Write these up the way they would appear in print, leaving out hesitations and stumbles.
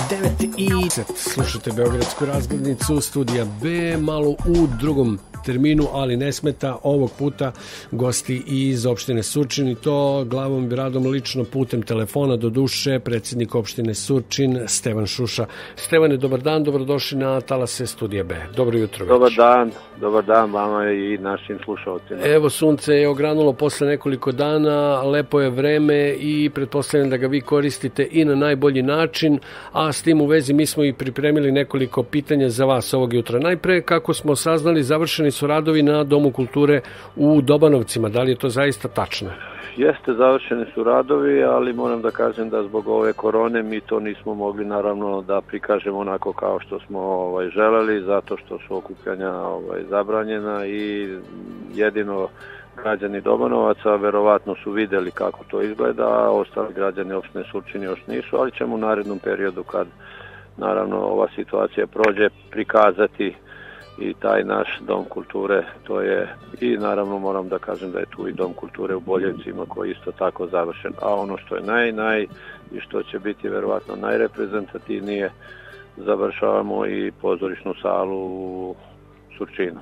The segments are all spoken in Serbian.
9:10. Slušate Beogradsku razglednicu studija B, malo u drugom terminu, ali ne smeta, ovog puta gosti iz opštine Surčin, i to glavom i radom lično putem telefona, do duše predsjednik opštine Surčin Stevan Šuša. Stevane, dobar dan, dobrodošli na talase studija B. Dobro jutro već. Dobar dan vama i našim slušalcima. Evo, sunce je ogranulo posle nekoliko dana, lepo je vreme i pretpostavljam da ga vi koristite i na najbolji način, a s tim u vezi mi smo i pripremili nekoliko pitanja za vas ovog jutra. Najpre, kako smo saznali, završeni su radovi na Domu kulture u Dobanovcima. Da li je to zaista tačno? Jeste, završeni su radovi, ali moram da kažem da zbog ove korone mi to nismo mogli naravno da prikažemo onako kao što smo želeli, zato što su okupljanja zabranjena i jedino građani Dobanovaca verovatno su videli kako to izgleda, a ostali građani opštine Surčin još nisu, ali ćemo u narednom periodu, kad naravno ova situacija prođe, prikazati i taj naš Dom kulture. To je, i naravno moram da kažem da je tu i Dom kulture u Boljevcima koji je isto tako završen, a ono što je naj i što će biti verovatno najreprezentativnije, završavamo i pozorišnu salu u Surčinu.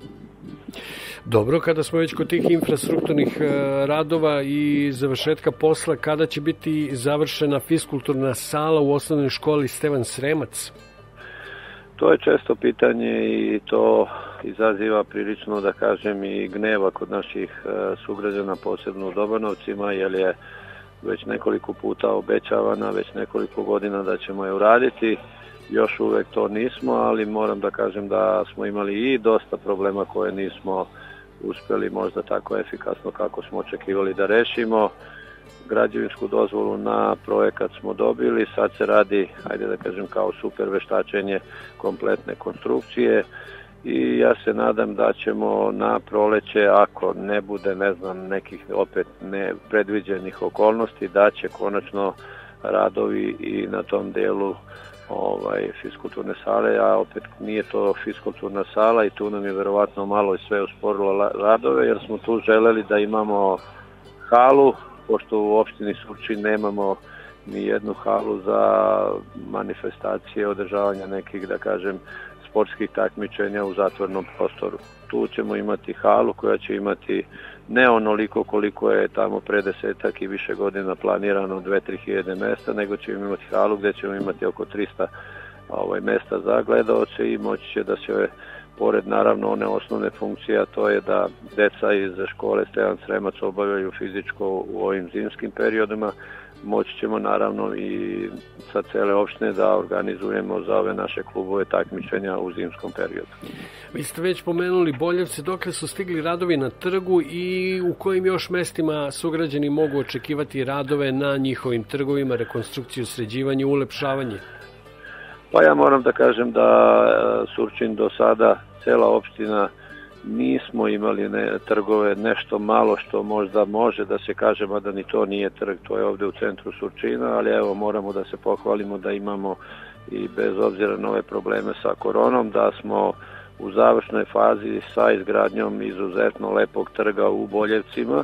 Dobro, kada smo već kod tih infrastrukturnih radova i završetka posla, kada će biti završena fiskulturna sala u osnovnoj školi Stevan Sremac? To je često pitanje i to izaziva prilično, da kažem, i gneva kod naših sugrađana, posebno u Dobanovcima, jer je već nekoliko puta obećavana, već nekoliko godina da ćemo je uraditi. Još uvek to nismo, ali moram da kažem da smo imali i dosta problema koje nismo uspjeli možda tako efikasno kako smo očekivali da rešimo. Građevinsku dozvolu na projekat smo dobili, sad se radi, ajde da kažem, kao super veštačenje kompletne konstrukcije i ja se nadam da ćemo na proleće, ako ne bude, ne znam, nekih opet nepredviđenih okolnosti, da će konačno radovi i na tom delu fiskulturne sale, a opet nije to fiskulturna sala i tu nam je verovatno malo i sve usporilo radove, jer smo tu želeli da imamo halu, pošto u opštini Surčin nemamo ni jednu halu za manifestacije, održavanja nekih, da kažem, sportskih takmičenja u zatvornom prostoru. Tu ćemo imati halu koja će imati ne onoliko koliko je tamo pre 10 i više godina planirano, 2-3 hiljade mesta, nego ćemo imati halu gde ćemo imati oko 300 mesta za gledaoce i moći će da se, pored naravno one osnovne funkcije, a to je da deca iz škole Stevan Sremac obavljaju fizičko u ovim zimskim periodima, moći ćemo naravno i sa cele opštine da organizujemo za ove naše klubove takmičenja u zimskom periodu. Vi ste već pomenuli Boljevce, dokle su stigli radovi na trgu i u kojim još mestima sugrađani mogu očekivati radove na njihovim trgovima, rekonstrukciju, sređivanje, ulepšavanje? Pa ja moram da kažem da Surčin do sada, cela opština, nismo imali trgove, nešto malo što možda može da se kaže, mada ni to nije trg, to je ovde u centru Surčina, ali evo moramo da se pohvalimo da imamo, i bez obzira na ove probleme sa koronom, da smo u završnoj fazi sa izgradnjom izuzetno lepog trga u Boljevcima.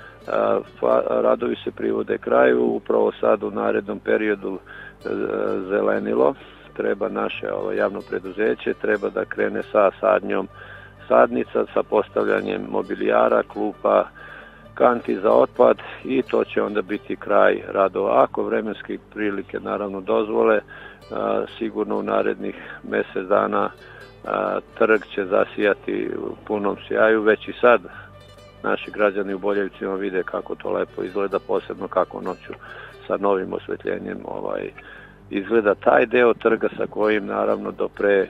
Radovi se privode kraju, upravo sad u narednom periodu Zelenilo, treba naše javno preduzeće, treba da krene sa sadnjom sadnica, sa postavljanjem mobilijara, klupa, kanti za otpad i to će onda biti kraj radova. Ako vremenske prilike naravno dozvole, sigurno u narednih mesec dana trg će zasijati u punom sjaju. Već i sad naši građani u Boljevcima vide kako to lepo izgleda, posebno kako noću sa novim osvetljenjem izgleda taj deo trga sa kojim naravno do pre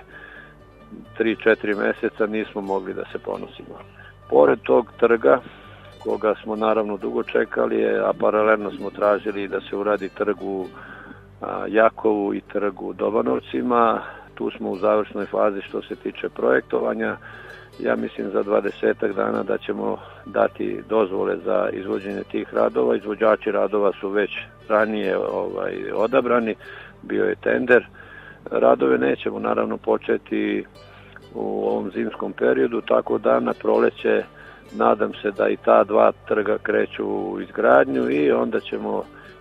3-4 meseca nismo mogli da se ponosimo. Pored tog trga, koga smo naravno dugo čekali, a paralelno smo tražili da se uradi trg u Jakovu i trg u Dobanovcima. Tu smo u završnoj fazi što se tiče projektovanja. Ja mislim za 20 dana da ćemo dati dozvole za izvođenje tih radova. Izvođači radova su već ranije odabrani, bio je tender. Radove nećemo naravno početi u ovom zimskom periodu, tako da na proleće nadam se da i ta dva trga kreću u izgradnju i onda ćemo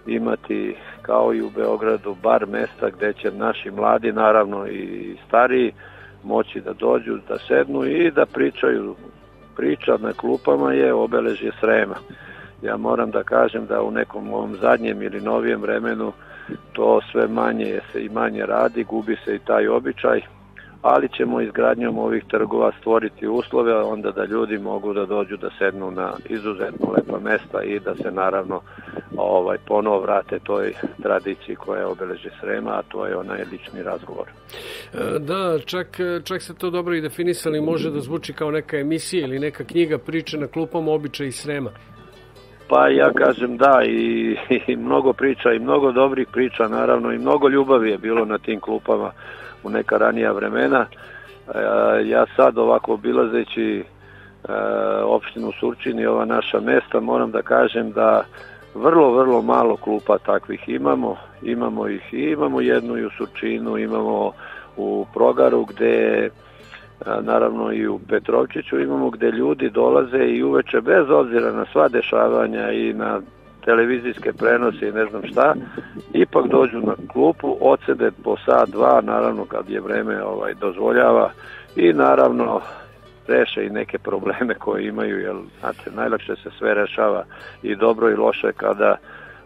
imati kao i u Beogradu bar mesta gde će naši mladi, naravno i stariji, moći da dođu, da sednu i da pričaju. Priča na klupama je obeležje Srema. Ja moram da kažem da u nekom ovom zadnjem ili novijem vremenu to sve manje se i manje radi, gubi se i taj običaj, ali ćemo izgradnjom ovih trgova stvoriti uslove onda da ljudi mogu da dođu da sednu na izuzetno lepa mesta i da se naravno ponovo vrate toj tradiciji koja je obeležje Srema, a to je onaj lični razgovor. Da, čak se to dobro i definisali, može da zvuči kao neka emisija ili neka knjiga priče na klupama običaji Srema. Pa ja kažem da, i mnogo priča i mnogo dobrih priča, naravno i mnogo ljubavi je bilo na tim klupama u neka ranija vremena. Ja sad ovako obilazeći opštinu Surčin i ova naša mesta moram da kažem da vrlo malo klupa takvih imamo ih i imamo jednu i u Surčinu, imamo u Progaru gde naravno i u Petrovčiću imamo gde ljudi dolaze i uveče bez obzira na sva dešavanja i na televizijske prenose i ne znam šta, ipak dođu na klupu, odsede po sat, dva, naravno kad je vreme dozvoljava i naravno reše i neke probleme koje imaju, jer znate, najlakše se sve rešava i dobro i loše kada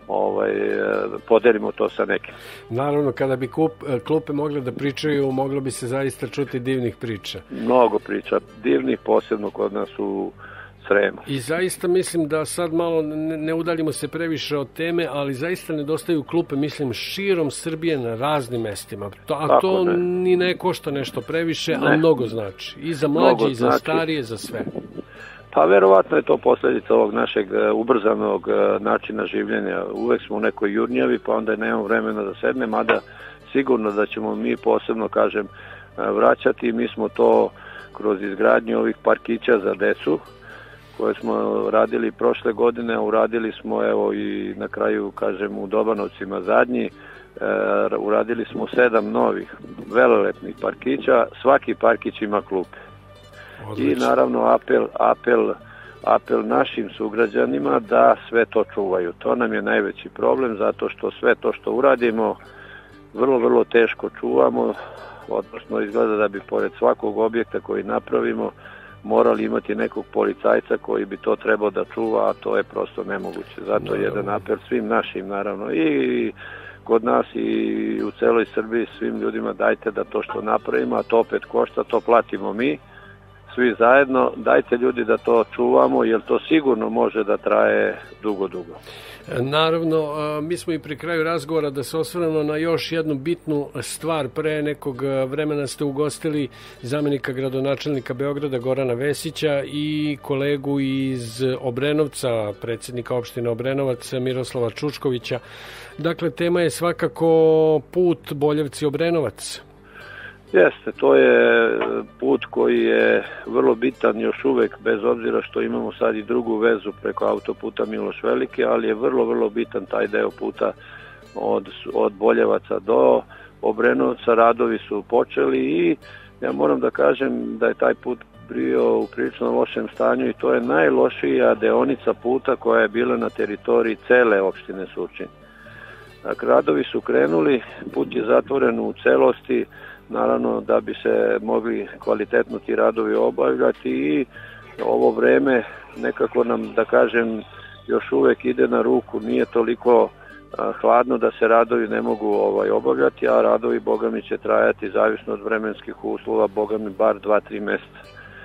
podelimo to sa nekim. Naravno, kada bi klupe mogle da pričaju, moglo bi se zaista čuti divnih priča. Mnogo priča, divnih, posebno kod nas u Sremu. I zaista mislim da sad malo ne udaljimo se previše od teme, ali zaista nedostaju klupe, mislim, širom Srbije na raznim mestima. A to ni ne košta nešto previše, a mnogo znači. I za mlađe, i za starije, za sve. Pa verovatno je to posljedica ovog našeg ubrzanog načina življenja. Uvek smo u nekoj jurnjavi, pa onda nemamo vremena da sedne, mada sigurno da ćemo mi posebno, kažem, vraćati. Mi smo to kroz izgradnju ovih parkića za decu, koje smo radili prošle godine, uradili smo evo i na kraju, kažem, u Dobanovcima zadnji, uradili smo 7 novih velelepnih parkića, svaki parkić ima klupe. Odlično. I naravno apel našim sugrađanima da sve to čuvaju. To nam je najveći problem, zato što sve to što uradimo vrlo teško čuvamo, odnosno izgleda da bi pored svakog objekta koji napravimo morali imati nekog policajca koji bi to trebao da čuva, a to je prosto nemoguće. Zato jedan apel svim našim, naravno, i kod nas i u celoj Srbiji, svim ljudima, dajte da to što napravimo, a to opet košta, to platimo mi, svi zajedno, dajte ljudi da to čuvamo, jer to sigurno može da traje dugo. Naravno, mi smo i pri kraju razgovora da se osvrnemo na još jednu bitnu stvar. Pre nekog vremena ste ugostili zamenika gradonačelnika Beograda Gorana Vesića i kolegu iz Obrenovca, predsjednika opštine Obrenovac Miroslava Čučkovića. Dakle, tema je svakako put Boljevci-Obrenovac. Jeste, to je put koji je vrlo bitan još uvek, bez obzira što imamo sad i drugu vezu preko autoputa Miloš Veliki, ali je vrlo bitan taj deo puta od Boljevaca do Obrenovca. Radovi su počeli i ja moram da kažem da je taj put bio u prilično lošem stanju i to je najlošija deonica puta koja je bila na teritoriji cele opštine Surčin. Dakle, radovi su krenuli, put je zatvoren u celosti, naravno da bi se mogli kvalitetno ti radovi obavljati i ovo vreme nekako nam, da kažem, još uvek ide na ruku, nije toliko hladno da se radovi ne mogu obavljati, a radovi, bogami, će trajati zavisno od vremenskih uslova, bogami, bar 2-3 mjeseca.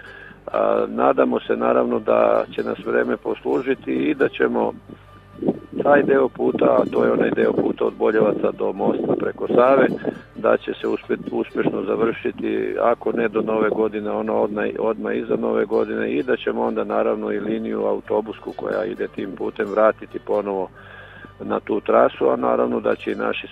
Nadamo se naravno da će nas vreme poslužiti i da ćemo taj deo puta, a to je onaj deo puta od Boljevaca do mosta preko Save, da će se uspešno završiti, ako ne do nove godine, ono odmah iza nove godine, i da ćemo onda naravno i liniju autobusku koja ide tim putem vratiti ponovo na tu trasu, a naravno da će i naši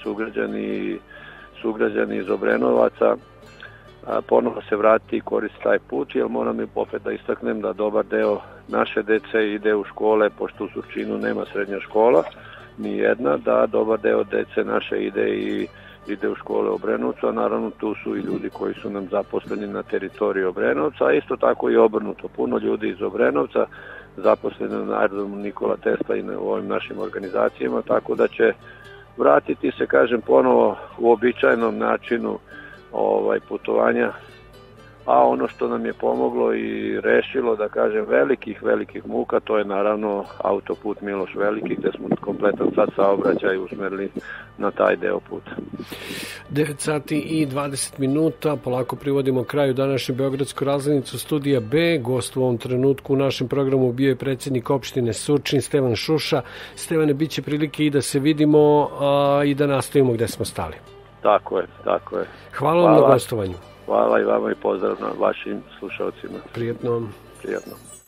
sugrađani iz Obrenovaca ponovo se vratiti i koristiti taj put, jer moram i opet da istaknem da dobar deo naše dece ide u škole, pošto u Surčinu nema srednja škola, ni jedna, da dobar deo dece naše ide i ide u škole u Obrenovcu, a naravno tu su i ljudi koji su nam zaposleni na teritoriji Obrenovca, a isto tako i obrnuto. Puno ljudi iz Obrenovca zaposleni na aerodromu Nikola Tesla i u ovim našim organizacijama, tako da će vratiti se, kažem, ponovo u običajnom načinu putovanja. A ono što nam je pomoglo i rešilo, da kažem, velikih muka, to je naravno autoput Miloš Veliki, gde smo kompletan sad saobraćaj usmerili na taj deo puta. 9 sati i 20 minuta, polako privodimo kraju današnju Beogradsku razglednicu studija B. Gost u ovom trenutku u našem programu bio je predsjednik opštine Surčin, Stevan Šuša. Stevane, bit će prilike i da se vidimo i da nastavimo gde smo stali. Tako je. Hvala vam na gostovanju. Hvala i vama i pozdrav na vašim slušalcima. Prijetno. Prijetno.